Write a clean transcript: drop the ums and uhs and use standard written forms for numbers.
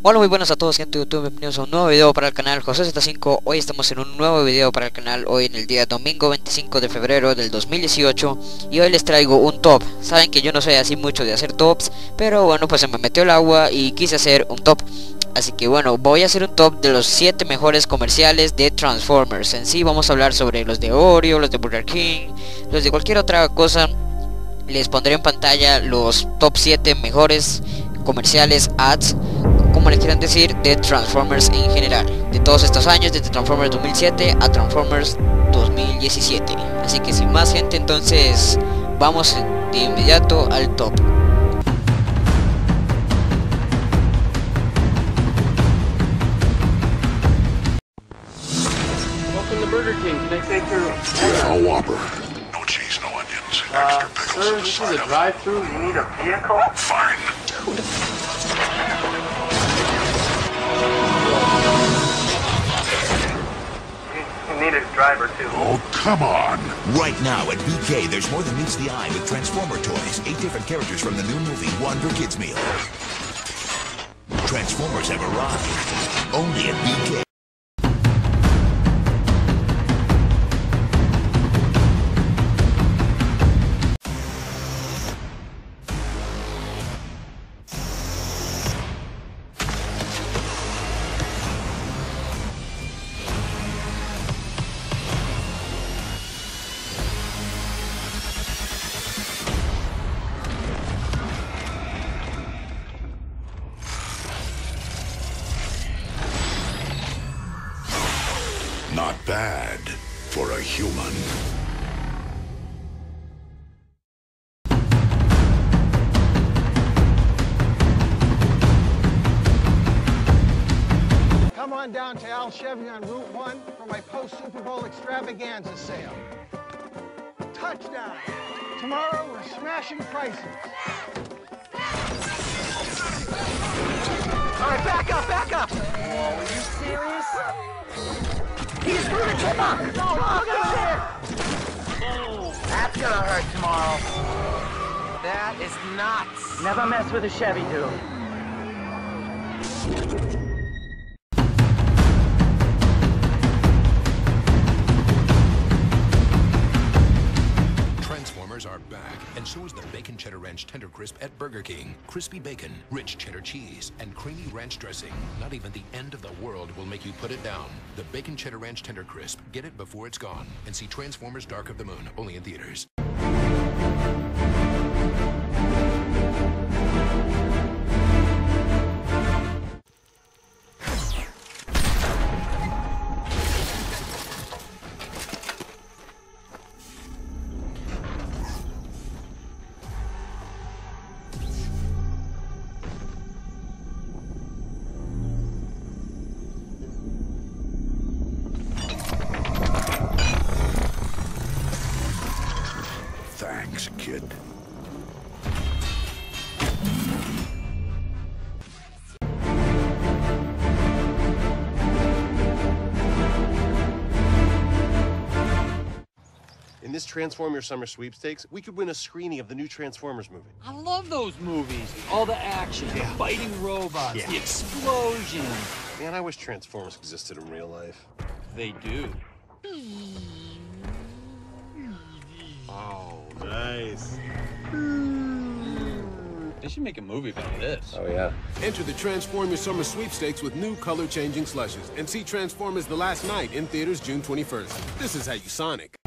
Hola, muy buenas a todos, gente de YouTube, bienvenidos a un nuevo video para el canal José Z5. Hoy estamos en un nuevo video para el canal, hoy en el día domingo 25 de febrero del 2018. Y hoy les traigo un top. Saben que yo no soy así mucho de hacer tops, pero bueno, pues se me metió el agua y quise hacer un top. Así que bueno, voy a hacer un top de los 7 mejores comerciales de Transformers. En sí vamos a hablar sobre los de Oreo, los de Burger King, los de cualquier otra cosa. Les pondré en pantalla los top 7 mejores comerciales, ads, como le quieran decir, de Transformers en general, de todos estos años, desde Transformers 2007 a Transformers 2017. Así que sin más, gente, entonces vamos de inmediato al top. Welcome to Burger King. Can I take your Yeah, a Whopper. No cheese, no onions. Extra pickles sir, on the this is side a of it. drive-through. You need a vehicle? Fine. You need a driver, too. Oh, come on. Right now at BK, there's more than meets the eye with Transformer toys. 8 different characters from the new movie, one per kids meal. Transformers have arrived. Only at BK. Not bad for a human. Come on down to Al Chevy on Route 1 for my post-Super Bowl extravaganza sale. Touchdown! Tomorrow we're smashing prices. All right, back up, back up! Whoa, are you serious? He's through the chipper! No, look at there! Oh, that's gonna hurt tomorrow. That is nuts. Never mess with a Chevy, dude. Transformers are back, and so is the Bacon Cheddar Ranch Tender Crisp at Burger King. Crispy bacon, rich cheddar cheese, and creamy ranch dressing. Not even the end of the world will make you put it down. The Bacon Cheddar Ranch Tender Crisp. Get it before it's gone. And see Transformers Dark of the Moon, only in theaters. Thanks, kid. In this Transform Your Summer Sweepstakes, we could win a screening of the new Transformers movie. I love those movies. All the action, the fighting robots, the explosions. Man, I wish Transformers existed in real life. They do. Oh, nice. They should make a movie about this. Oh, yeah. Enter the Transform Your Summer Sweepstakes with new color-changing slushes and see Transformers The Last Night in theaters June 21st. This is how you Sonic.